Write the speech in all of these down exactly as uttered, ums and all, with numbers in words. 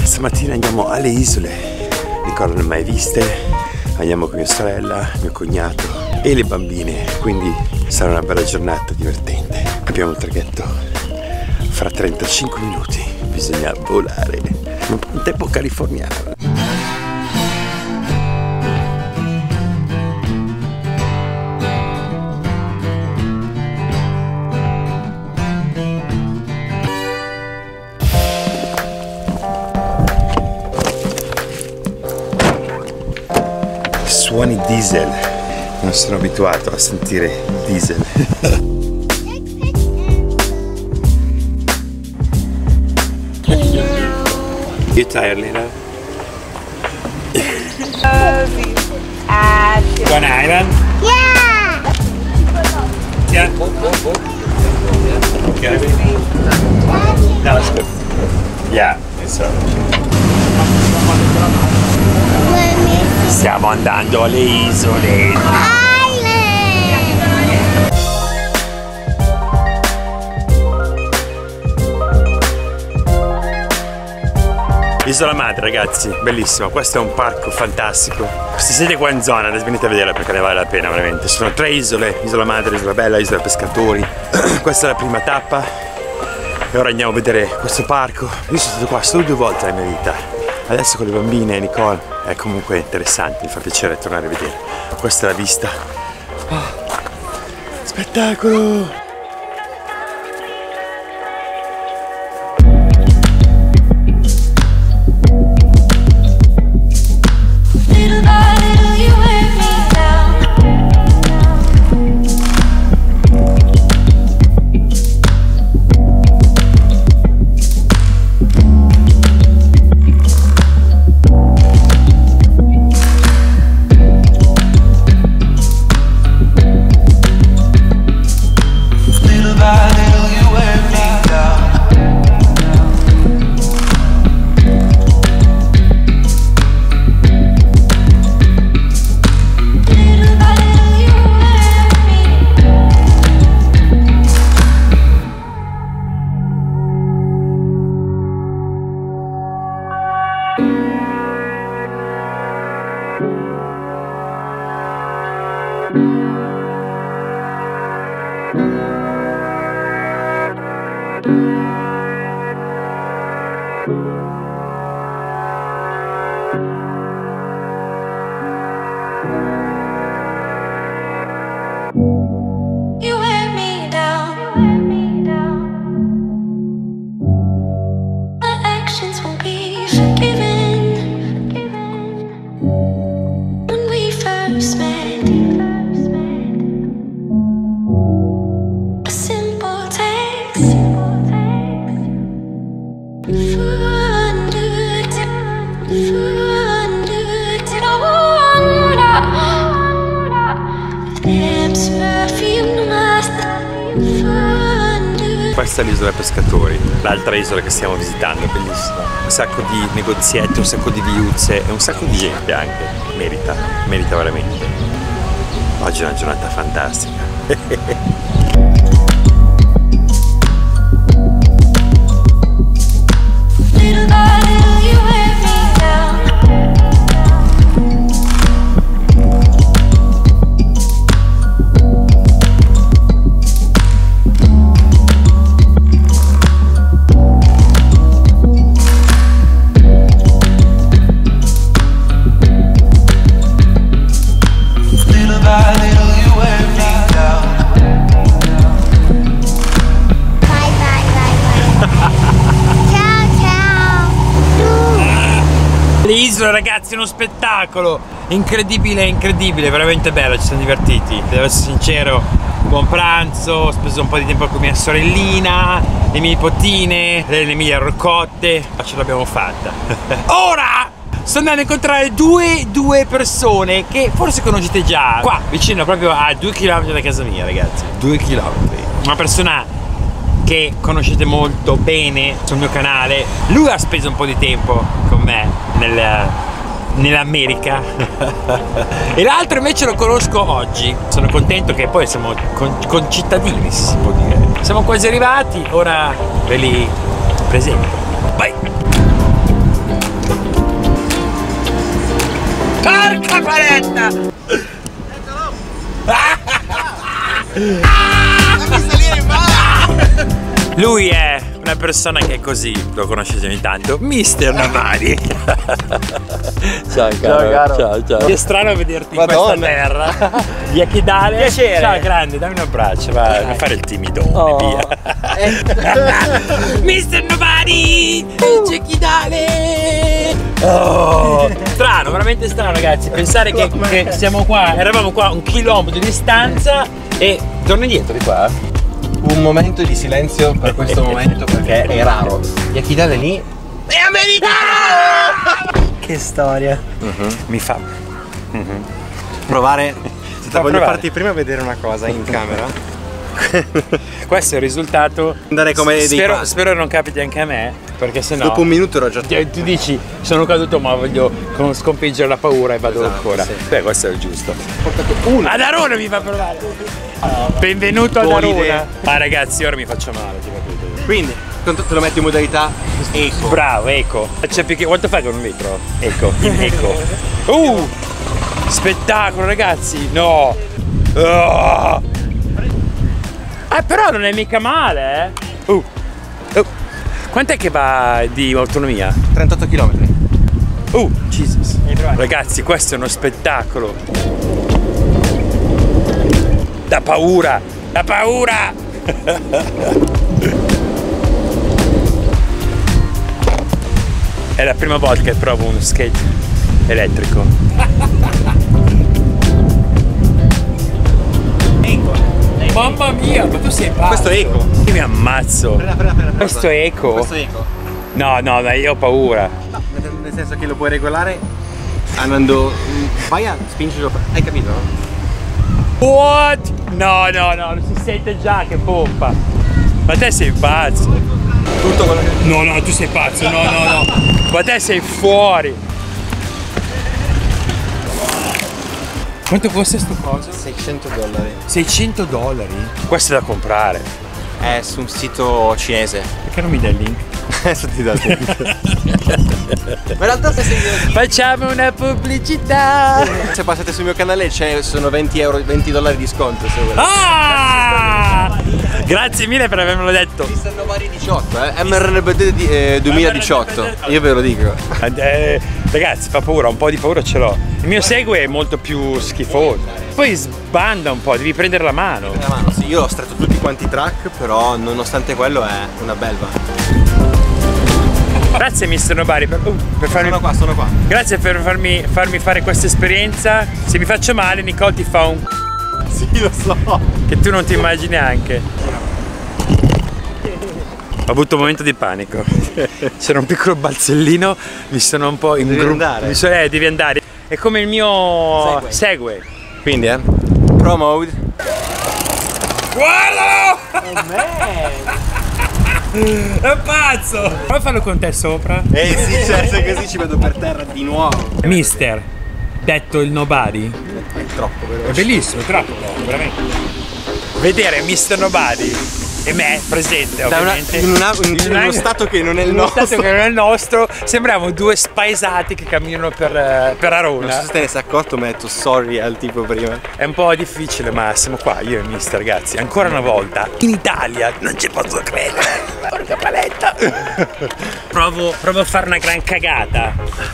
Stamattina andiamo alle isole, Nicola non le ha mai viste, andiamo con mia sorella, mio cognato e le bambine, quindi sarà una bella giornata divertente. Abbiamo il traghetto fra trentacinque minuti, bisogna volare, un tempo californiano. Suoni diesel, non sono abituato a sentire diesel. You tired, Lena? One island? Yeah! Yeah. Okay. That's good. Yeah, so. Stiamo andando alle isole. Isola Madre, ragazzi, bellissima. Questo è un parco fantastico. Se siete qua in zona, venite a vederla perché ne vale la pena veramente. Sono tre isole: Isola Madre, Isola Bella, Isola Pescatori. Questa è la prima tappa e ora andiamo a vedere questo parco. Io sono stato qua solo due volte nella mia vita. Adesso con le bambine e Nicole è comunque interessante, mi fa piacere tornare a vedere. Questa è la vista. Oh, spettacolo! Questa è l'isola Pescatori, l'altra isola che stiamo visitando, bellissima. Un sacco di negozietti, un sacco di viuzze e un sacco di gente anche. Merita, merita veramente. Oggi è una giornata fantastica. Le isole, ragazzi, è uno spettacolo incredibile, incredibile, veramente bello, ci siamo divertiti, devo essere sincero. Buon pranzo, ho speso un po' di tempo con mia sorellina, le mie nipotine, le mie rocotte, ma ce l'abbiamo fatta. Ora sto andando a incontrare due, due persone che forse conoscete già, qua vicino, proprio a due chilometri da casa mia, ragazzi, due chilometri. Una persona che conoscete molto bene sul mio canale. Lui ha speso un po' di tempo con me nel, nell'America e l'altro invece lo conosco oggi. Sono contento che poi siamo con, concittadini, si può dire. Siamo quasi arrivati, ora ve li presento. Vai! Porca paletta! Fammi salire in mano! Lui è una persona che è così, lo conoscete ogni tanto, mister Nobody. Ciao caro, ciao, caro. Ciao, ciao. Che strano vederti Madonna. in questa terra. Di Achidale. Piacere. Ciao grande, dammi un abbraccio, va, non fare il timidone, Oh. via. mister Nobody! Vince Achidale! Oh. Strano, veramente strano ragazzi, pensare che, che siamo qua, eravamo qua a un chilometro di distanza e torna indietro di qua. Un momento di silenzio per questo momento perché è raro. Gli Achidale lì è americano! Che storia. Uh-huh. Mi fa uh-huh. Provare. Fa Voglio provare. farti prima vedere una cosa in camera. Questo è il risultato. Andare come dei spero, pazzi. spero non capiti anche a me, perché sennò Dopo un minuto ero già. ti, ti dici sono caduto ma voglio con- sconfiggere la paura e vado Esatto, ancora. sì. Beh, questo è il giusto. Uno. Ad Arona mi fa provare. Benvenuto ad Buona Arona. idea. Ma ragazzi, ora mi faccio male, ti capite? Quindi, te lo metti in modalità eco. Bravo, eco. C'è più che. Quanto fai con un litro? Eco, in eco. Uh! Spettacolo, ragazzi! No! Oh. Ah, però non è mica male, eh! Uh! Uh. Quant'è che va di autonomia? trentotto chilometri. Uh! Jesus! Ragazzi, questo è uno spettacolo! Da paura! Da paura! È la prima volta che provo uno skate elettrico. Mamma mia, ma tu sei pazzo! Questo è eco. Io mi ammazzo! Prenda, prenda, prenda, prenda. Questo è eco? Questo è eco. No, no, ma io ho paura. No, nel senso che lo puoi regolare andando. Vai a spingerlo. Hai capito? What? No, no, no, non si sente già che pompa. Ma te sei pazzo. Tutto quello che. No, no, tu sei pazzo, no, no, no. Ma te sei fuori. Quanto costa sto coso? seicento dollari. seicento dollari? Questo è da comprare. È su un sito cinese. Perché non mi dai il link? Adesso ti do il link. Ma in realtà se sei. Facciamo una pubblicità. Se passate sul mio canale c'è, sono venti euro, venti dollari di sconto se volete. Ah! Grazie mille per avermelo detto. mister Nobody diciotto, eh? M R N B D di, eh, duemiladiciotto. Io ve lo dico. Eh, ragazzi, fa paura, un po' di paura ce l'ho. Il mio Segway è molto più schifoso. Poi sbanda un po', devi prendere la mano. La mano, sì, io ho stretto tutti quanti i track, però nonostante quello è una belva. Grazie mister Nobody per, uh, per farmi. Sono qua, sono qua. Grazie per farmi, farmi fare questa esperienza. Se mi faccio male, Nicole ti fa un Sì, lo so. che tu non ti immagini neanche. Ho avuto un momento di panico. C'era un piccolo balzellino, mi sono un po' in Devi andare. Mi so, eh, devi andare. È come il mio Segway. Segway. Quindi, eh? Pro mode. Guarda! È pazzo! Prova a farlo con te sopra. Eh sì, cioè, se così ci vedo per terra di nuovo. Mister, detto il Nobody. È troppo È veloce. bellissimo, è troppo bello, veramente. Vedere mister Nobody e me presente, Da una- ovviamente. in, una- in- in una- uno stato che non è il in uno nostro. stato che non è il nostro, sembriamo due spaesati che camminano per, eh, per Arona. Non so se te ne sei accorto, ma ho detto sorry al tipo prima. È un po' difficile, ma siamo qua, io e il mister, ragazzi. Ancora una volta, in Italia, non ci posso credere. Porca paletta. Provo, provo a fare una gran cagata.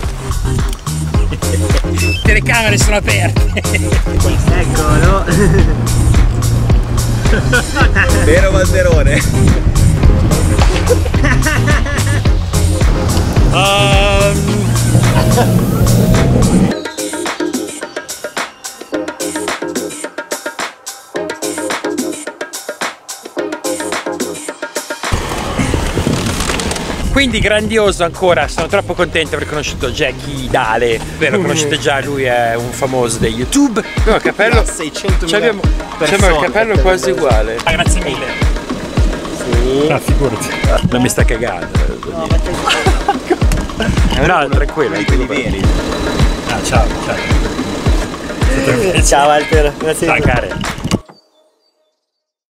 Le telecamere sono aperte. Eccolo. Vero Valderone. Um... Quindi grandioso ancora, sono troppo contento di aver conosciuto Jackie Dale. Vero, conoscete già, lui è un famoso di YouTube. Abbiamo il capello. seicentomila Abbiamo, persone. abbiamo il capello quasi uguale. Ah, grazie mille. Sì. No, figurati. Non mi sta cagando. No, tranquillo. Di quelli veri. Ah, ciao, ciao. Ciao Walter, grazie. Ciao, care.